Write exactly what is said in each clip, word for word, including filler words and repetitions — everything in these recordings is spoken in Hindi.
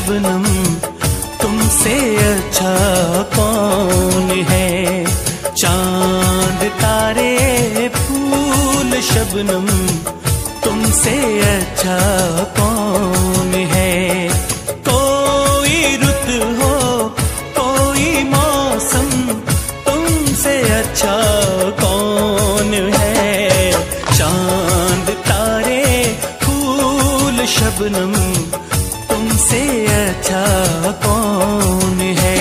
शबनम तुमसे अच्छा कौन है। चांद तारे फूल शबनम तुमसे अच्छा कौन है। कोई रुत हो कोई मौसम तुमसे अच्छा कौन है। चांद तारे फूल शबनम तुमसे अच्छा कौन है।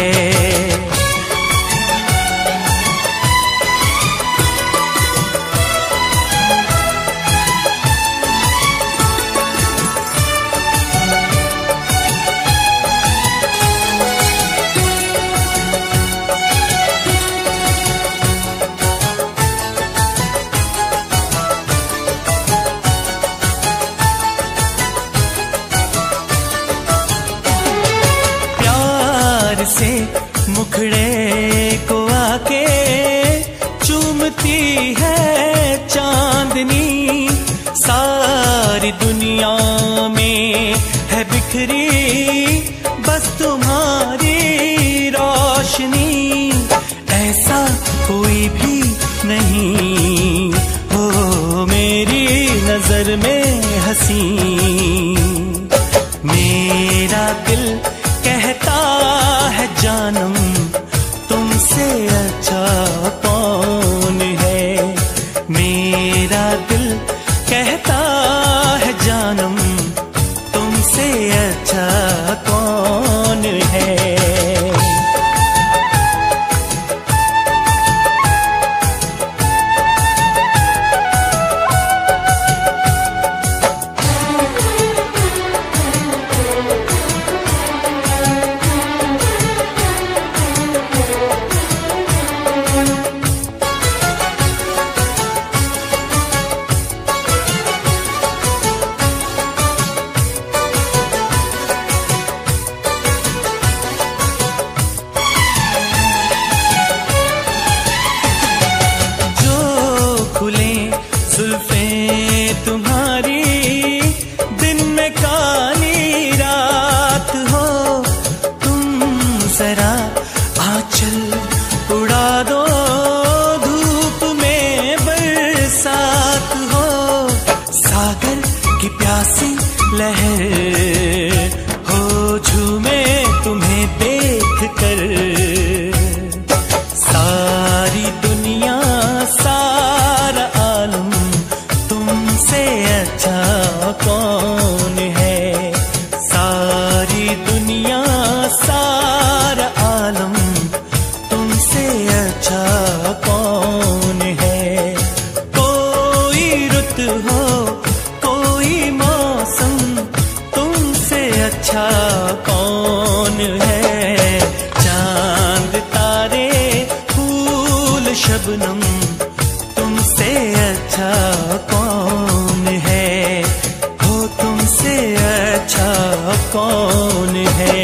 से मुखड़े को आके चूमती है चांदनी। सारी दुनिया में है बिखरी बस तुम्हारी रोशनी। ऐसा कोई भी नहीं हो मेरी नजर में हंसी। मेरा दिल कहता है जानम तुमसे अच्छा कौन है। मेरा दिल कहता है जानम तुमसे अच्छा कौन है। जुल्फें तुम्हारी दिन में काली रात हो। तुम जरा आंचल उड़ा दो धूप में बरसात हो। सागर की प्यासी लहर हो झूमे तुम्हें देख कर। सारी दुनिया सारा आलम तुमसे अच्छा कौन है। सारी दुनिया सारा आलम तुमसे अच्छा कौन है। कोई रुत हो कोई मौसम तुमसे अच्छा कौन है। चांद तारे फूल शबनम तुमसे अच्छा कौन है। हो तुमसे अच्छा कौन है।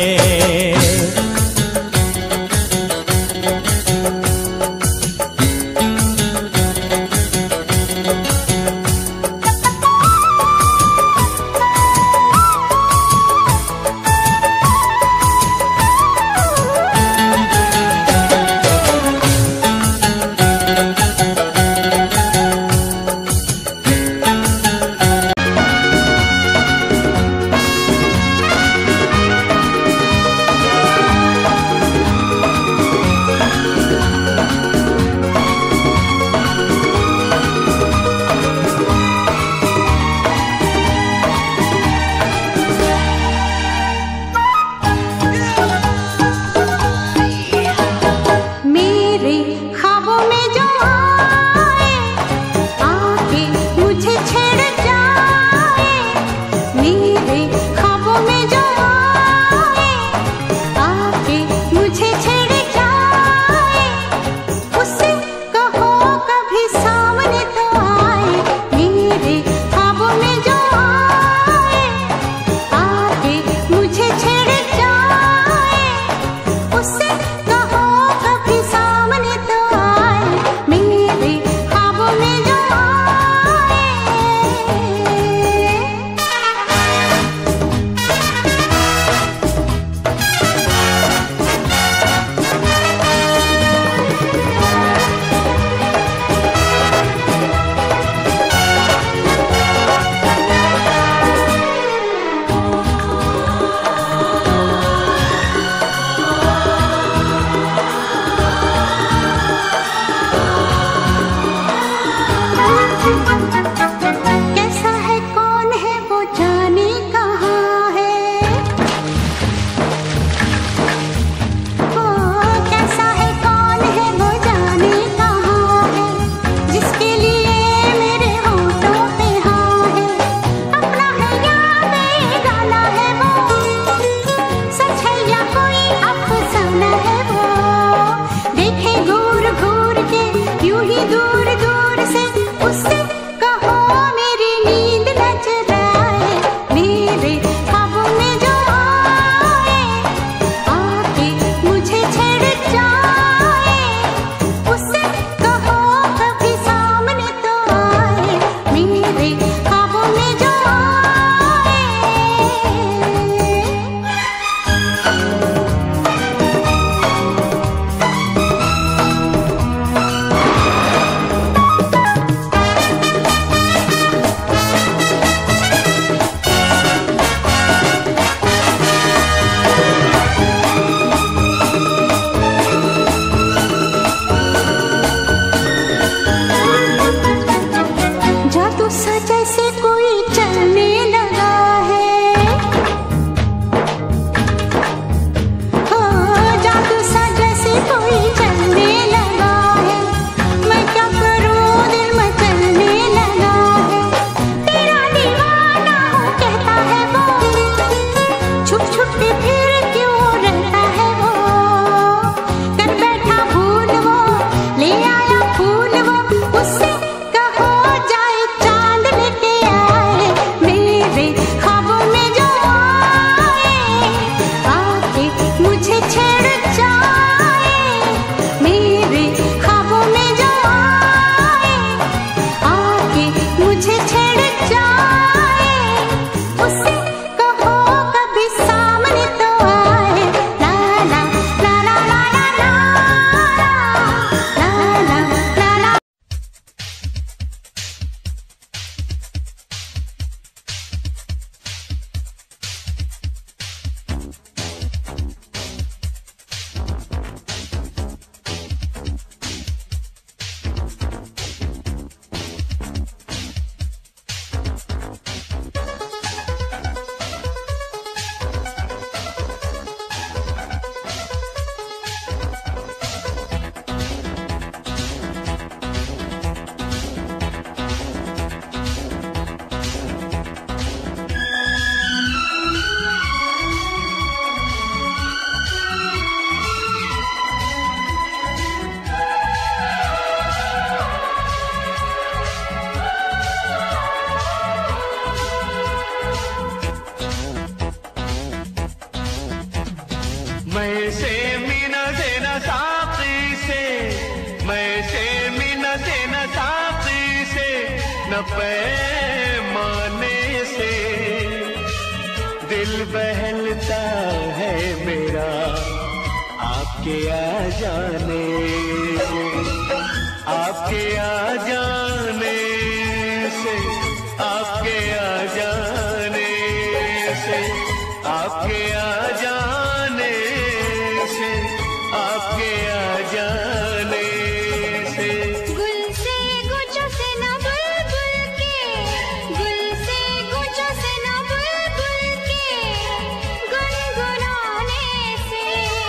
न पैमाने से दिल बहलता है मेरा आपके आ जाने से, आपके आ जाने से, आपके आ जाने से, आपके आ जाने से, आपके आ जाने से। गुल से गुच्छों से ना बुलबुल के, गुल से गुच्छों से ना बुलबुल के गुनगुनाने से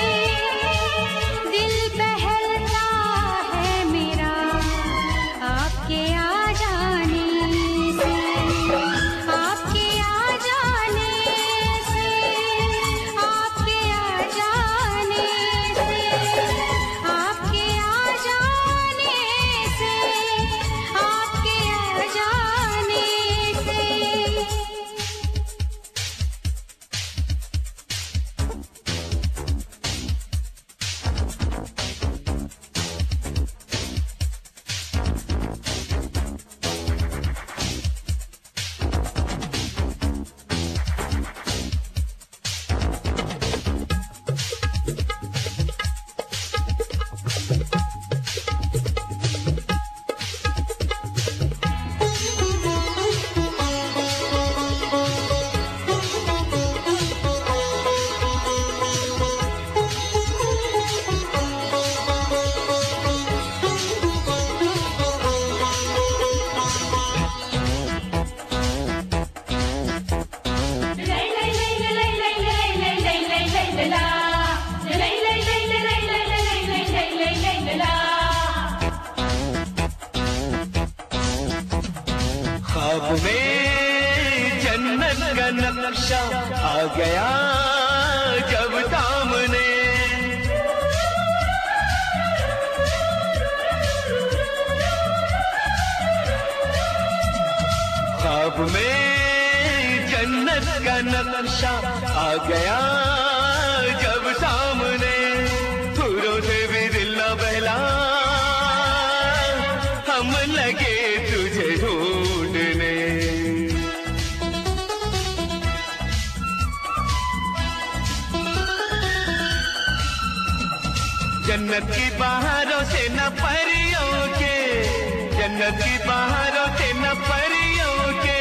दिल बहलता है मेरा आपके आ जाने से, आपके आ जाने से, आपके आ जाने से, आपके आ जाने से, आपके आ जाने से। ख्वाब में जन्नत का नक्शा आ गया जब सामने, ख्वाब में जन्नत का नक्शा आ गया जब सामने, फूलों से भी दिल न बहला हम लगे तुझे ढूंढने। जन्नत की बाहरों से न परियों के, जन्नत की बाहरों से न परियों के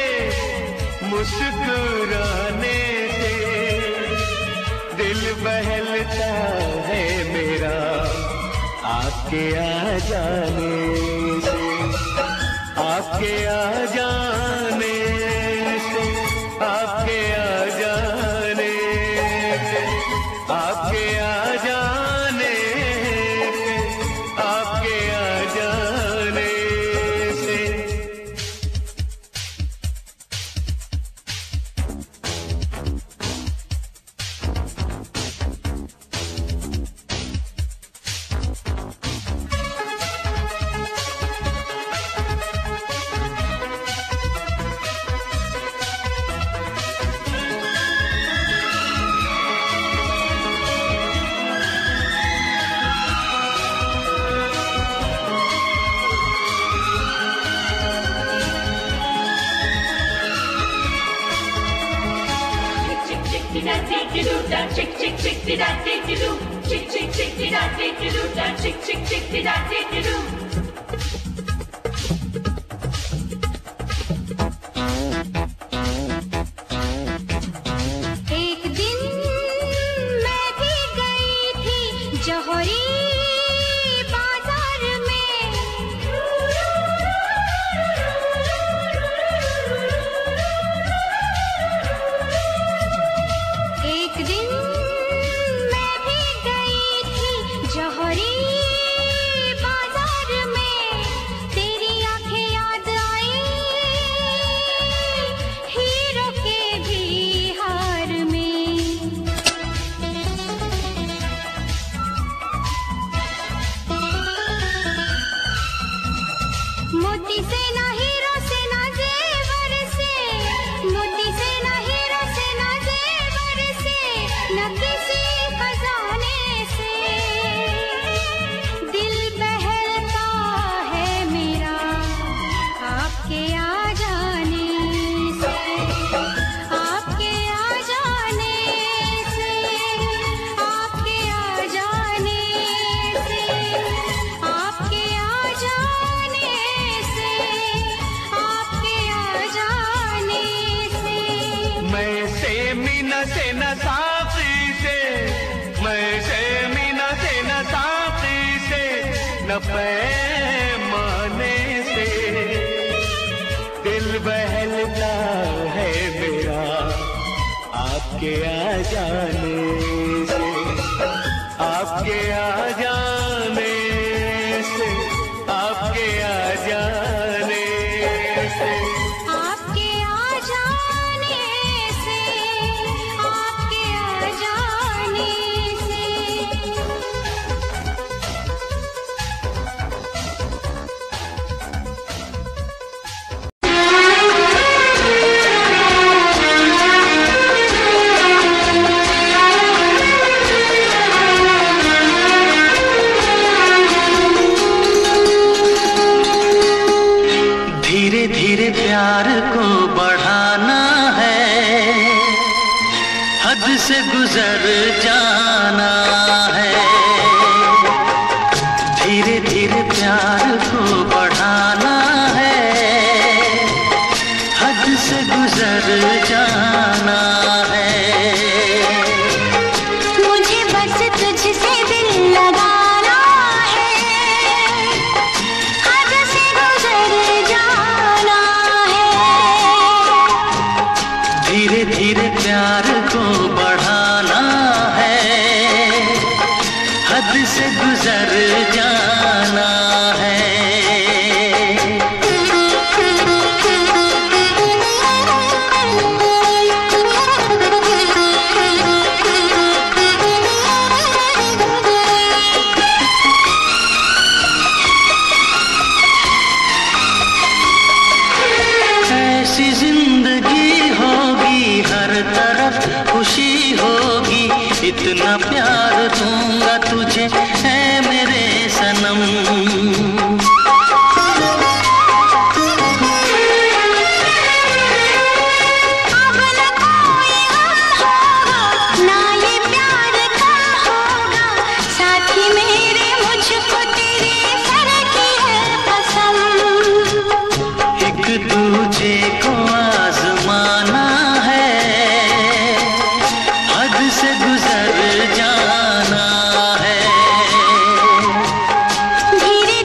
मुस्कुराने से दिल बहलता है मेरा आपके आ जाने से, आपके आ जाने से, आपके आ जाने से, आपके आ जाने से, आपके आ जाने से। Chick chick chick did I did you do? Chick chick chick did I did you do? Chick chick chick did I did you do? एक दिन मैं भी गई थी जौहरी बाजार में, एक दिन मैं भी गई थी जौहरी बाजार न पैमाने से दिल बहलता है मेरा आपके आ जाने से, आपके आ जाने से, आपके आ जाने से, आपके आ जाने से, आपके आ जाने से। धीरे धीरे प्यार को बढ़ाना है, हद से गुजर जाना है। धीरे धीरे प्यार को बढ़ाना है, हद से गुजर जाना है। मुझे बस तुझसे दिल लगाना है, हद से गुजर जाना है। धीरे धीरे प्यार को बढ़ाना है, हद से गुजर जाना है। ऐसी जिंदगी होगी, हर तरफ खुशी होगी, इतना प्यार दूंगा तुझे है मेरे सनम। अब न कोई गम होगा, ना ये प्यार कम होगा, साथी मेरे मुझको तेरे सर की है कसम। एक दूजे को आजमाना है, हद से गुजर जाना है। धीरे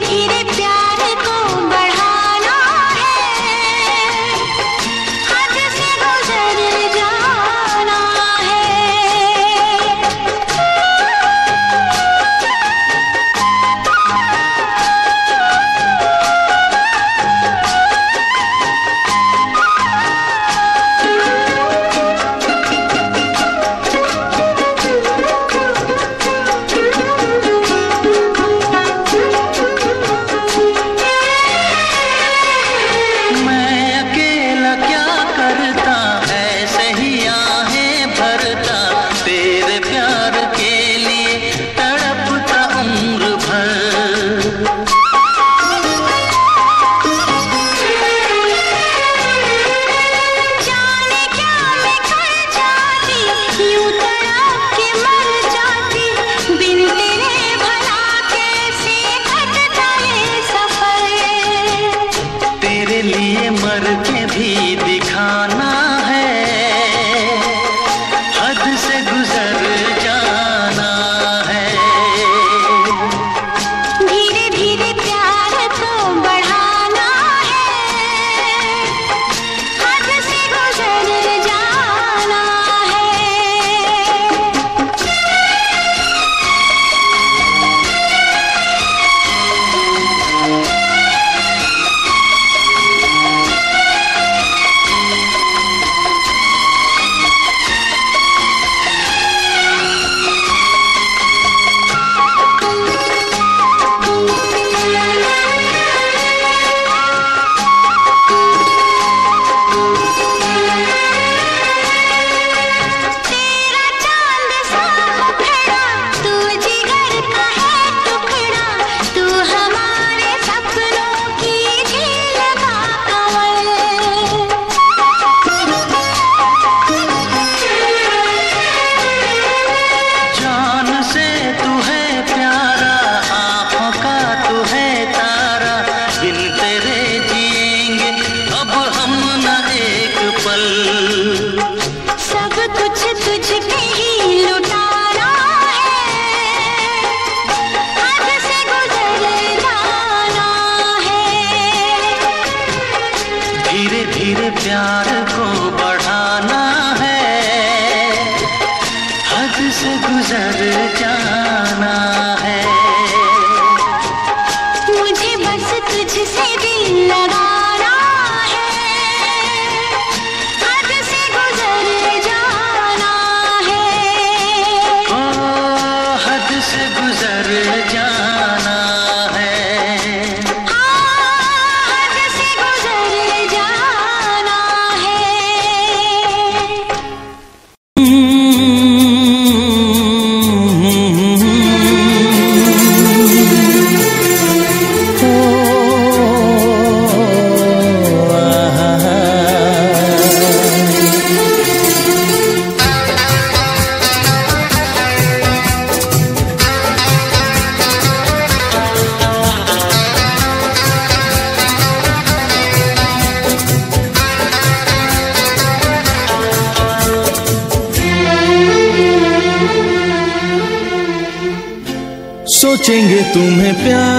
सोचेंगे तुम्हें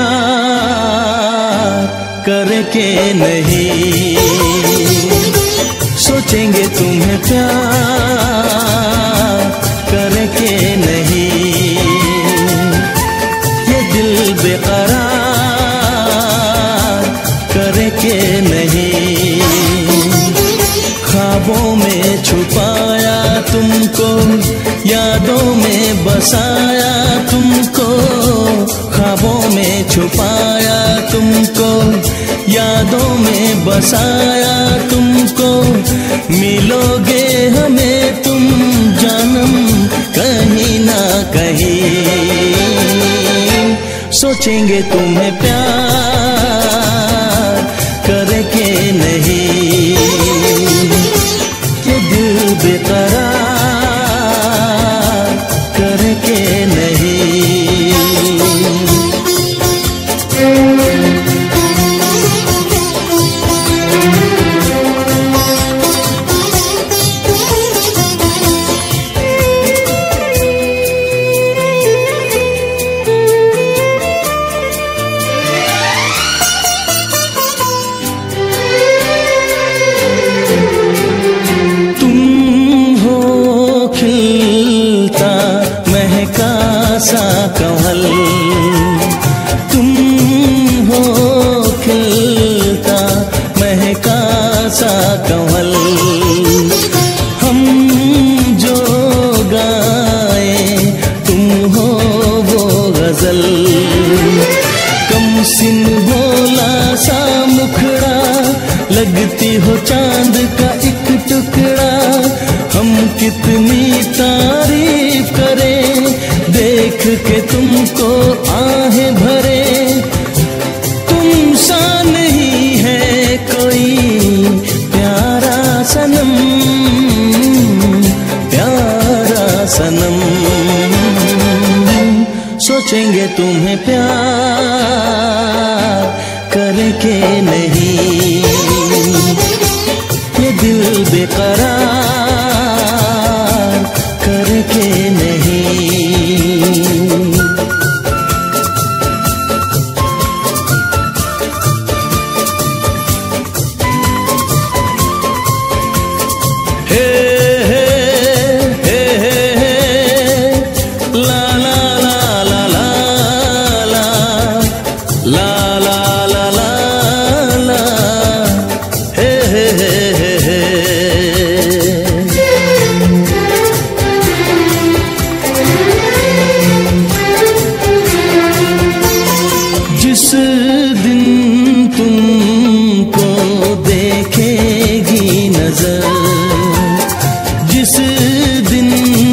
प्यार करके नहीं, सोचेंगे तुम्हें प्यार करके नहीं। ये दिल बेकरार करके नहीं, ख्वाबों में छुपाया तुमको, यादों में बसाया तुमको, ख्वाबों में छुपाया तुमको, यादों में बसाया तुमको। मिलोगे हमें तुम जानम कहीं ना कहीं, सोचेंगे तुम्हें प्यार करके नहीं। ये दिल बेकरार करके नहीं। सा कमल तुम हो, खिलता महका सा कमल, हम जो गाए तुम हो वो गजल। कम सिन भोला सा मुखड़ा, लगती हो चांद का एक टुकड़ा। हम कितनी तारीफ करें देख के तुमको आहें भरे। तुम सा नहीं है कोई प्यारा सनम, प्यारा सनम। सोचेंगे तुम्हें प्यार करके नहीं। ये दिल बेकरार करके नहीं। हे हे हे हे हे ला ला ला ला ला ला ला ला ला ला ला हे हे हे हे हे। जिस दिन तुमको देखेगी नजर, जिस दिन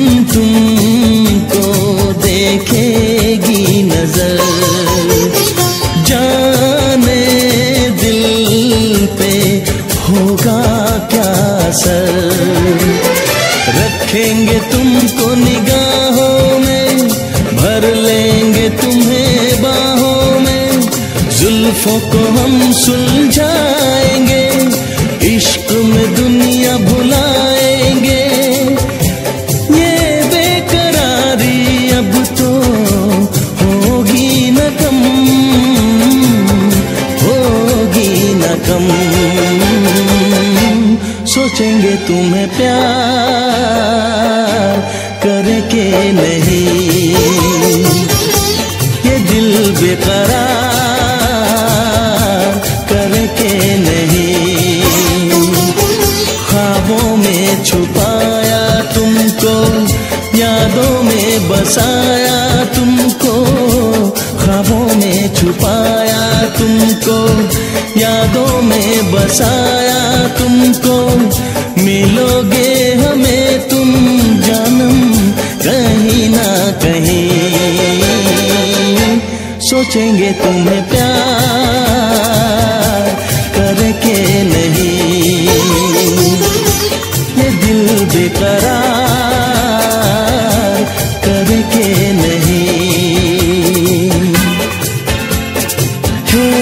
तुमको देखेगी नजर, जाने दिल पे होगा क्या असर। रखेंगे तुमको निगाहों में, भर लेंगे तुम्हें बाहों में। जुल्फों को हम सुलझाएंगे, इश्क में दुनिया भुलाएंगे। ये बेकरारी अब तो होगी न कम, होगी न कम। सोचेंगे तुम्हें प्यार करके नहीं। ये दिल बेकरार करके नहीं। ख्वाबों में छुपाया तुमको, यादों में बसाया तुमको, ख्वाबों में छुपाया तुमको, यादों में बसाया तुमको। मिलोगे हमें तुम जानम कहीं ना कहीं, सोचेंगे तुम्हें प्यार करके नहीं। ये दिल बेकरार करके नहीं। हे